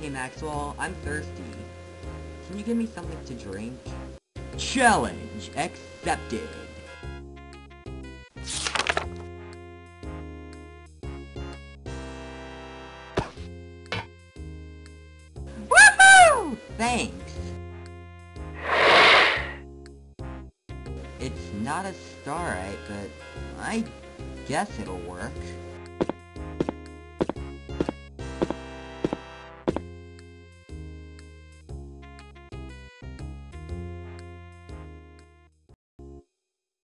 Hey Maxwell, I'm thirsty. Can you give me something to drink? Challenge accepted. Woohoo! Thanks. It's not a starite, but I guess it'll work.